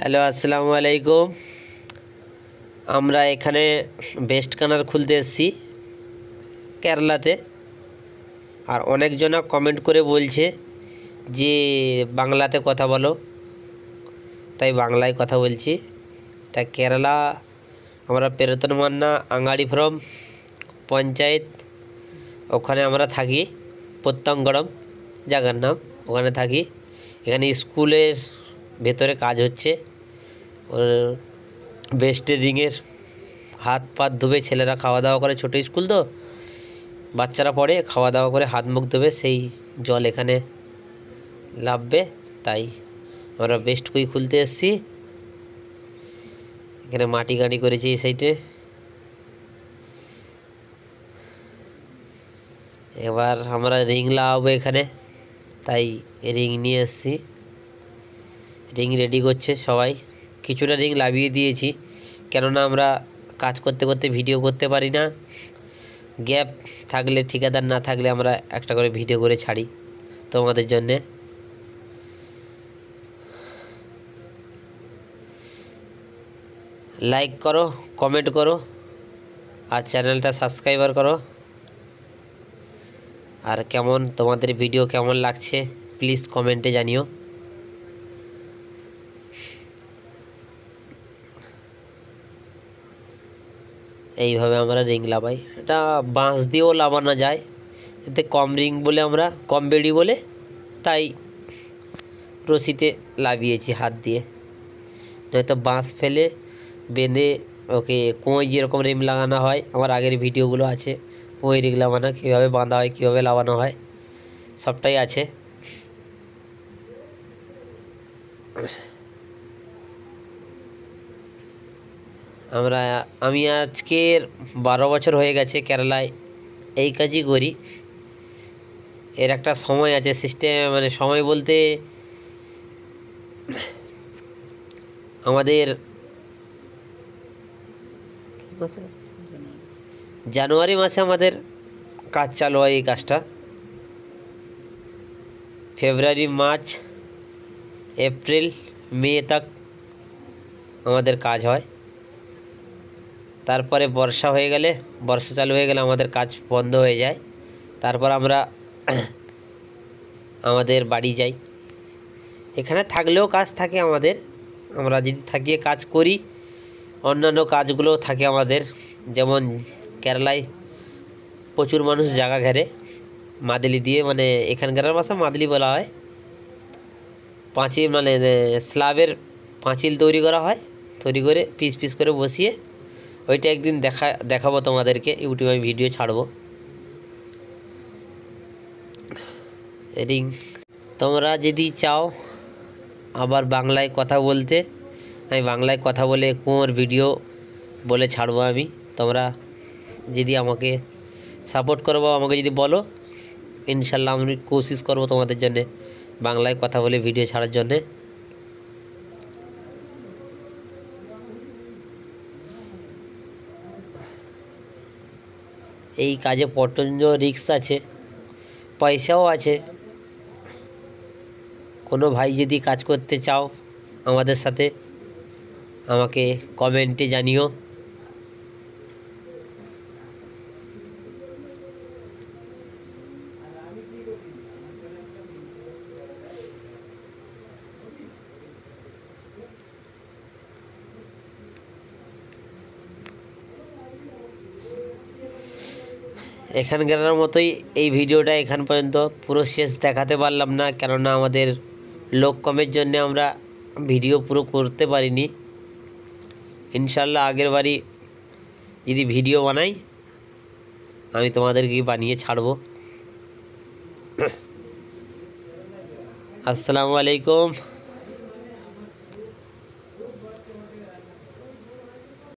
Hello, আসসালামু আলাইকুম। আমরা এখানে বেস্ট কানার খুলতে এসেছি কেরালাতে। আর অনেকজনা কমেন্ট করে বলছে যে বাংলাতে কথা বলো, তাই বাংলায় কথা বলছি। এটা কেরালা, আমরা পেরতনমান্না আঙ্গাড়ি ফ্রম পঞ্চায়েত, ওখানে আমরা থাকি। প্রত্যঙ্গড়ম জায়গার নাম, ওখানে থাকি। এখানে স্কুলের ভেতরে কাজ হচ্ছে। ওর বেস্টের রিংয়ের হাত পাত ধুবে ছেলেরা খাওয়া দাওয়া করে, ছোটো স্কুল তো বাচ্চারা পড়ে, খাওয়া দাওয়া করে হাত মুখ ধুবে, সেই জল এখানে লাভবে। তাই আমরা বেস্ট কুই খুলতে এসেছি। এখানে মাটি গাড়ি করেছি এই সাইডে। এবার আমরা রিং লাগাবো এখানে, তাই রিং নিয়ে এসেছি। রিং রেডি করছে সবাই। কিছুটা রিং লাগিয়ে দিয়েছি, কেননা আমরা কাজ করতে করতে ভিডিও করতে পারি না। গ্যাপ থাকলে, ঠিকাদার না থাকলে আমরা একটা করে ভিডিও করে ছাড়ি তোমাদের জন্যে। লাইক করো, কমেন্ট করো, আর চ্যানেলটা সাবস্ক্রাইবার করো। আর কেমন তোমাদের ভিডিও কেমন লাগছে প্লিজ কমেন্টে জানিও। এইভাবে আমরা রিং লাগাই। এটা বাঁশ দিয়েও লাগানো যায়, এতে কম রিং বলে, আমরা কম বেড়ি বলে, তাই রশিতে লাগিয়েছি হাত দিয়ে। নয়তো বাঁশ ফেলে বেঁধে ওকে কোঁই যেরকম রিং লাগানো হয়, আমার আগের ভিডিওগুলো আছে। কোঁই রিং লাগানো কীভাবে বাঁধা হয়, কীভাবে লাগানো হয়, সবটাই আছে। আমি আজকের 12 বছর হয়ে গেছে কেরালায় এই কাজই করি। এর একটা সময় আছে, সিস্টেম, মানে সময় বলতে আমাদের জানুয়ারি মাসে আমাদের কাজ চালু হয় এই কাজটা। ফেব্রুয়ারি, মার্চ, এপ্রিল, মে তক আমাদের কাজ হয়। তারপরে বর্ষা হয়ে গেলে, বর্ষা চালু হয়ে গেলে আমাদের কাজ বন্ধ হয়ে যায়। তারপর আমরা আমাদের বাড়ি যাই। এখানে থাকলেও কাজ থাকে আমাদের, আমরা যদি থাকিয়ে কাজ করি, অন্যান্য কাজগুলোও থাকে আমাদের। যেমন কেরালায় প্রচুর মানুষ জায়গা ঘেরে মাদলি দিয়ে, মানে এখানকার ভাষা মাদলি বলা হয়। পাঁচিল, মানে স্ল্যাবের পাঁচিল তৈরি করা হয়, তৈরি করে পিস পিস করে বসিয়ে, ওইটা একদিন দেখাবো তোমাদেরকে, ইউটিউবে ভিডিও ছাড়বো। রিং তোমরা যদি চাও আবার বাংলায় কথা বলতে, আমি বাংলায় কথা বলে কোর ভিডিও বলে ছাড়বো আমি। তোমরা যদি আমাকে সাপোর্ট করবো, আমাকে যদি বলো, ইনশাল্লাহ আমি কোশিশ করবো তোমাদের জন্যে বাংলায় কথা বলে ভিডিও ছাড়ার জন্যে। এই কাজে প্রচণ্ড রিস্ক আছে, পয়সাও আছে। কোনো ভাই যদি কাজ করতে চাও আমাদের সাথে, আমাকে কমেন্টে জানিও। এখানকার মতোই এই ভিডিওটা এখান পর্যন্ত পুরো শেষ দেখাতে পারলাম না, কেননা আমাদের লোক কমের জন্য আমরা ভিডিও পুরো করতে পারিনি। ইনশাল্লাহ আগের বারই যদি ভিডিও বানাই, আমি তোমাদেরকে বানিয়ে ছাড়ব। আসসালামু আলাইকুম।